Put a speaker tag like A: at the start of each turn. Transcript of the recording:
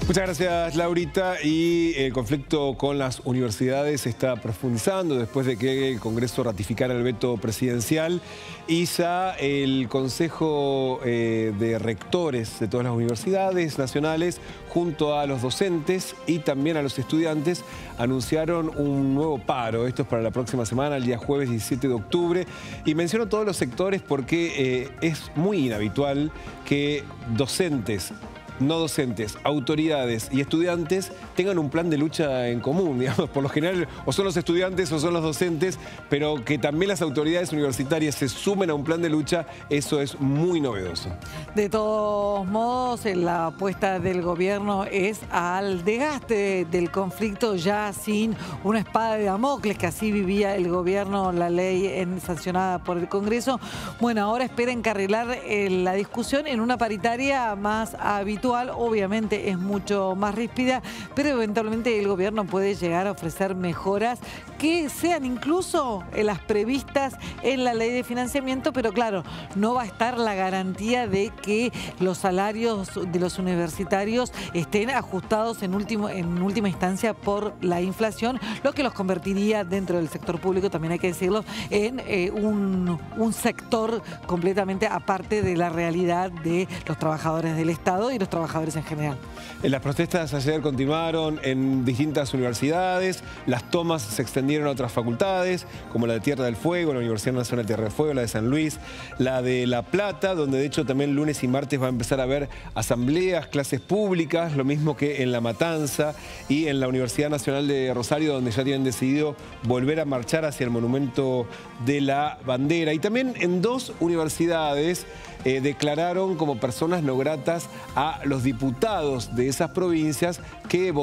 A: Muchas gracias, Laurita. Y el conflicto con las universidades se está profundizando después de que el Congreso ratificara el veto presidencial. Y ya el Consejo de Rectores de todas las universidades nacionales, junto a los docentes y también a los estudiantes, anunciaron un nuevo paro. Esto es para la próxima semana, el día jueves 17 de octubre. Y menciono todos los sectores porque es muy inhabitual que docentes, no docentes, autoridades y estudiantes tengan un plan de lucha en común, digamos. Por lo general, o son los estudiantes o son los docentes, pero que también las autoridades universitarias se sumen a un plan de lucha, eso es muy novedoso.
B: De todos modos, la apuesta del gobierno es al desgaste del conflicto ya sin una espada de Damocles, que así vivía el gobierno, la ley sancionada por el Congreso. Bueno, ahora espera encarrilar la discusión en una paritaria más habitual. Obviamente es mucho más ríspida, pero eventualmente el gobierno puede llegar a ofrecer mejoras que sean incluso las previstas en la ley de financiamiento, pero claro, no va a estar la garantía de que los salarios de los universitarios estén ajustados en última instancia por la inflación, lo que los convertiría dentro del sector público, también hay que decirlo, en un sector completamente aparte de la realidad de los trabajadores del Estado y los trabajadores en general.
A: Las protestas ayer continuaron en distintas universidades, las tomas se extendieron a otras facultades, como la de Tierra del Fuego, la Universidad Nacional de Tierra del Fuego, la de San Luis, la de La Plata, donde de hecho también lunes y martes va a empezar a haber asambleas, clases públicas, lo mismo que en La Matanza y en la Universidad Nacional de Rosario, donde ya tienen decidido volver a marchar hacia el Monumento de la Bandera. Y también en dos universidades declararon como personas no gratas a los diputados de esas provincias que